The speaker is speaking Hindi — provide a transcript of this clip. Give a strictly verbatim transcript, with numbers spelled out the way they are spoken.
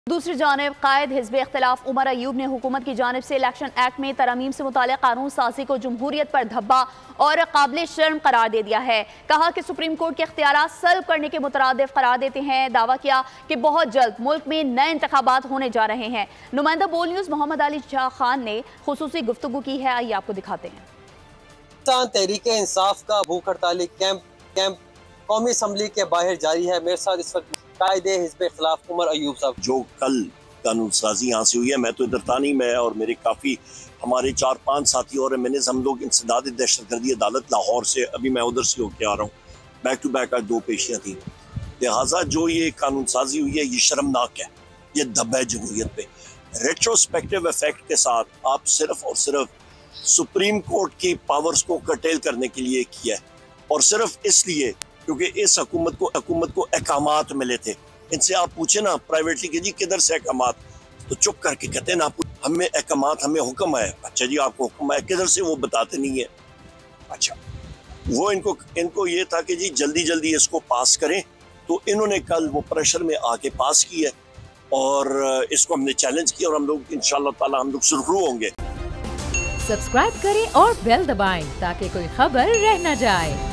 दूसरी जानिब कायद हिज़्ब इख्तिलाफ उमर अयूब ने हुकूमत की जानिब से इलेक्शन एक्ट में तरमीम से मुताल्लिक़ कानून साजी को जमहूरियत पर धब्बा और काबिल शर्म करार दे दिया है। कहा कि सुप्रीम कोर्ट के इख्तियारात सल्ब करने के मुतरादिफ करार देते हैं। दावा किया कि बहुत जल्द मुल्क में नए इंतखाबात होने जा रहे हैं। नुमाइंदा बोल न्यूज़ मोहम्मद अली शाह खान ने खुसूसी गुफ्तगू की है, आइए आपको दिखाते हैं। तहरीक इंसाफ का भूख हड़ताली कैंप कैंप कौमी असम्बली के बाहर जारी है। मेरे साथ इस वक्त कायदे हिज़्ब खिलाफ उमर अयूब साहब। जो कल कानून साजी यहाँ से हुई है, मैं तो इधर था नहीं, मैं और मेरे काफ़ी हमारे चार पांच साथी और मैंने हम लोग इंसदाद दहशतगर्दी अदालत लाहौर से, अभी मैं उधर से होके आ रहा हूँ, बैक टू बैक आज दो पेशियाँ थी। लिहाजा जो ये कानून साजी हुई है ये शर्मनाक है, ये दब है जमहूरियत पे। रेट्रोस्पेक्टिव इफेक्ट के साथ आप सिर्फ और सिर्फ सुप्रीम कोर्ट की पावर्स को कर्टेल करने के लिए किया है, और सिर्फ इसलिए क्योंकि इस हुकूमत को हुकूमत को अहकामात मिले थे। इनसे आप पूछे ना प्राइवेटली कि जी किधर से अहकामात, तो चुप करके कहते हैं ना हमें अहकामात, हमें हुक्म है। अच्छा जी आपको हुक्म है, किधर से, वो बताते नहीं है। अच्छा वो इनको इनको ये था कि जी जल्दी जल्दी इसको पास करें, तो इन्होंने कल वो प्रेशर में आके पास किया और इसको हमने चैलेंज किया और हम लोग इंशाअल्लाह ताला हम लोग सुरखरू होंगे। सब्सक्राइब करें और बेल दबाएं ताकि कोई खबर रह न जाए।